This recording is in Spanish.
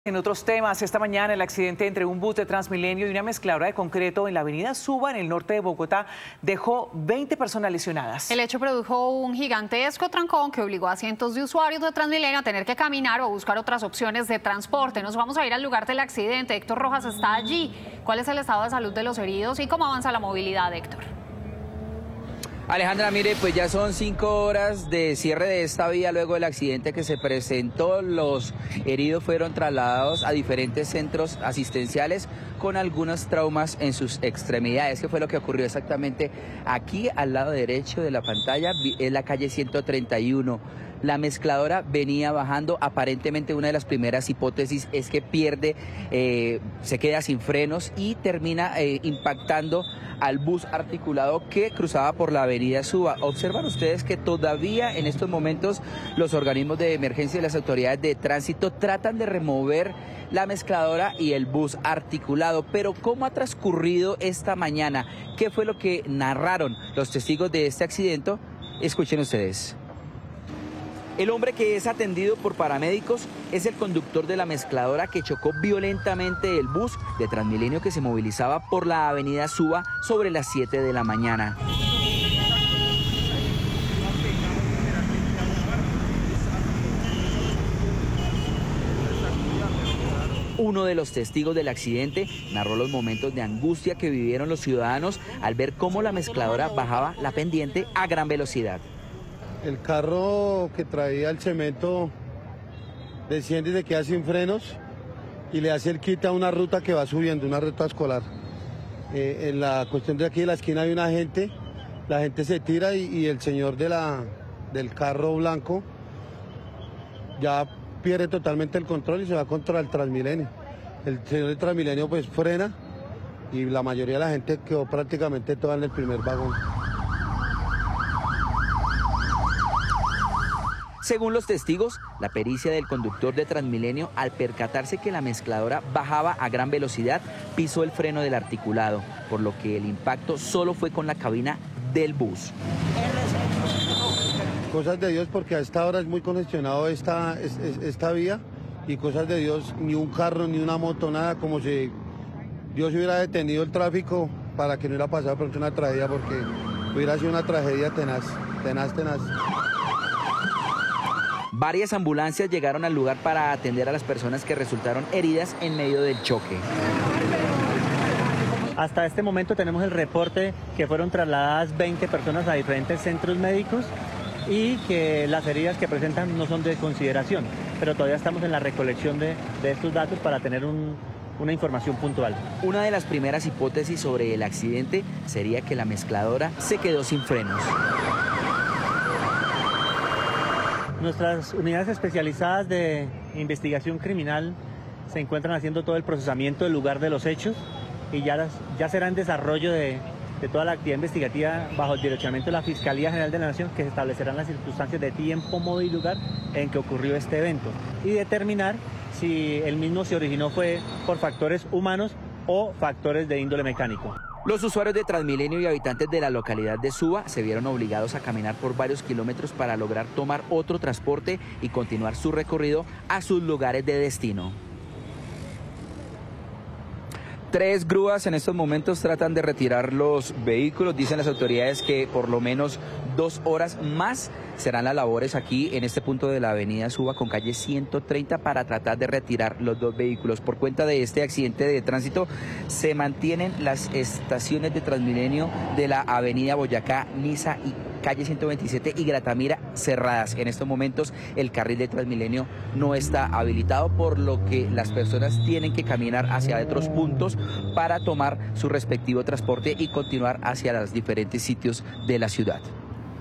En otros temas, esta mañana el accidente entre un bus de Transmilenio y una mezcladora de concreto en la avenida Suba, en el norte de Bogotá, dejó 20 personas lesionadas. El hecho produjo un gigantesco trancón que obligó a cientos de usuarios de Transmilenio a tener que caminar o buscar otras opciones de transporte. Nos vamos a ir al lugar del accidente. Héctor Rojas está allí. ¿Cuál es el estado de salud de los heridos y cómo avanza la movilidad, Héctor? Alejandra, mire, pues ya son 5 horas de cierre de esta vía luego del accidente que se presentó. Los heridos fueron trasladados a diferentes centros asistenciales con algunos traumas en sus extremidades. ¿Qué fue lo que ocurrió exactamente? Aquí al lado derecho de la pantalla es la calle 131. La mezcladora venía bajando, aparentemente una de las primeras hipótesis es que pierde, se queda sin frenos y termina impactando al bus articulado que cruzaba por la avenida Suba. Observan ustedes que todavía en estos momentos los organismos de emergencia y las autoridades de tránsito tratan de remover la mezcladora y el bus articulado. Pero ¿cómo ha transcurrido esta mañana? ¿Qué fue lo que narraron los testigos de este accidente? Escuchen ustedes. El hombre que es atendido por paramédicos es el conductor de la mezcladora que chocó violentamente el bus de Transmilenio que se movilizaba por la avenida Suba sobre las 7 de la mañana. Uno de los testigos del accidente narró los momentos de angustia que vivieron los ciudadanos al ver cómo la mezcladora bajaba la pendiente a gran velocidad. El carro que traía el cemento desciende y se queda sin frenos y le hace el quite a una ruta que va subiendo, una ruta escolar. En la cuestión de aquí de la esquina hay una gente, la gente se tira y el señor del carro blanco ya pierde totalmente el control y se va contra el Transmilenio. El señor del Transmilenio pues frena y la mayoría de la gente quedó prácticamente toda en el primer vagón. Según los testigos, la pericia del conductor de Transmilenio, al percatarse que la mezcladora bajaba a gran velocidad, pisó el freno del articulado, por lo que el impacto solo fue con la cabina del bus. Cosas de Dios, porque a esta hora es muy congestionado esta vía, y cosas de Dios, ni un carro, ni una moto, nada, como si Dios hubiera detenido el tráfico para que no hubiera pasado pronto una tragedia, porque hubiera sido una tragedia tenaz. Varias ambulancias llegaron al lugar para atender a las personas que resultaron heridas en medio del choque. Hasta este momento tenemos el reporte que fueron trasladadas 20 personas a diferentes centros médicos y que las heridas que presentan no son de consideración, pero todavía estamos en la recolección de estos datos para tener una información puntual. Una de las primeras hipótesis sobre el accidente sería que la mezcladora se quedó sin frenos. Nuestras unidades especializadas de investigación criminal se encuentran haciendo todo el procesamiento del lugar de los hechos y ya será en desarrollo de toda la actividad investigativa bajo el direccionamiento de la Fiscalía General de la Nación, que se establecerán las circunstancias de tiempo, modo y lugar en que ocurrió este evento y determinar si el mismo se originó fue por factores humanos o factores de índole mecánico. Los usuarios de Transmilenio y habitantes de la localidad de Suba se vieron obligados a caminar por varios kilómetros para lograr tomar otro transporte y continuar su recorrido a sus lugares de destino. 3 grúas en estos momentos tratan de retirar los vehículos. Dicen las autoridades que por lo menos 2 horas más serán las labores aquí en este punto de la avenida Suba con calle 130 para tratar de retirar los 2 vehículos. Por cuenta de este accidente de tránsito se mantienen las estaciones de Transmilenio de la avenida Boyacá, Niza y calle 127 y Gratamira cerradas. En estos momentos el carril de Transmilenio no está habilitado, por lo que las personas tienen que caminar hacia otros puntos para tomar su respectivo transporte y continuar hacia los diferentes sitios de la ciudad.